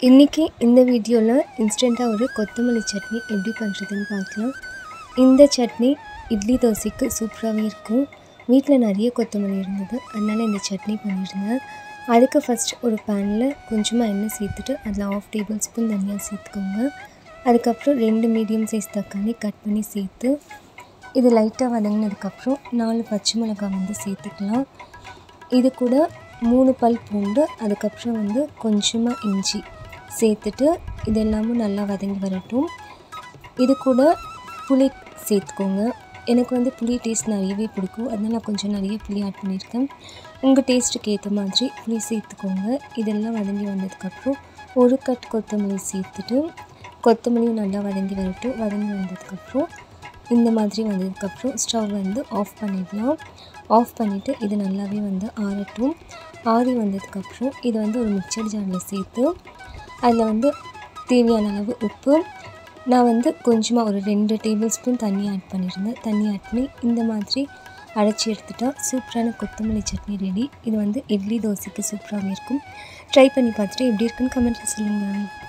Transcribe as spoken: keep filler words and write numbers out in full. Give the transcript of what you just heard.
இன்றைக்கி இந்த வீடியோவில் இன்ஸ்டண்ட்டாக ஒரு கொத்தமல்லி சட்னி எப்படி பண்ணுறதுன்னு பார்க்கலாம். இந்த சட்னி இட்லி தோசைக்கு சூப்பராகவே இருக்கும். வீட்டில் நிறைய கொத்தமல்லி இருந்தது, அதனால் இந்த சட்னி பண்ணியிருந்தேன். அதுக்கு ஃபஸ்ட் ஒரு பேனில் கொஞ்சமாக எண்ணெய் சேர்த்துட்டு அதில் ஆஃப் டேபிள் ஸ்பூன் தனியாக சேர்த்துக்கோங்க. அதுக்கப்புறம் ரெண்டு மீடியம் சைஸ் தக்காளி கட் பண்ணி சேர்த்து இது லைட்டாக வதங்கினதுக்கப்புறம் நாலு பச்சை மிளகாய் வந்து சேர்த்துக்கலாம். இது கூட மூணு பல் பூண்டு, அதுக்கப்புறம் வந்து கொஞ்சமாக இஞ்சி சேர்த்துட்டு இது எல்லாமும் நல்லா வதங்கி வரட்டும். இது கூட புளி சேர்த்துக்கோங்க. எனக்கு வந்து புளி டேஸ்ட் நிறையவே பிடிக்கும், அதனால் நான் கொஞ்சம் நிறைய புளி ஆட் பண்ணியிருக்கேன். உங்கள் டேஸ்ட்டுக்கு ஏற்ற மாதிரி புளி சேர்த்துக்கோங்க. இதெல்லாம் வதங்கி வந்ததுக்கப்புறம் ஒரு கட் கொத்தமல்லி சேர்த்துட்டு கொத்தமல்லியும் நல்லா வதங்கி வரட்டும். வதங்கி வந்ததுக்கப்புறம் இந்த மாதிரி வந்ததுக்கப்புறம் ஸ்டவ் வந்து ஆஃப் பண்ணிடலாம். ஆஃப் பண்ணிவிட்டு இது நல்லாவே வந்து ஆறட்டும். ஆறி வந்ததுக்கப்புறம் இதை வந்து ஒரு மிக்சர் ஜாரில் சேர்த்து அதில் வந்து தேவையான அளவு உப்பு, நான் வந்து கொஞ்சமாக ஒரு ரெண்டு டேபிள் ஸ்பூன் தண்ணி ஆட் பண்ணியிருந்தேன். தண்ணி ஆட் பண்ணி இந்த மாதிரி அரைச்சி எடுத்துட்டால் சூப்பரான கொத்தமல்லி சட்னி ரெடி. இது வந்து இட்லி தோசைக்கு சூப்பராகவே இருக்கும். ட்ரை பண்ணி பார்த்துட்டு எப்படி இருக்குன்னு கமெண்ட்டில் சொல்லுங்கள்.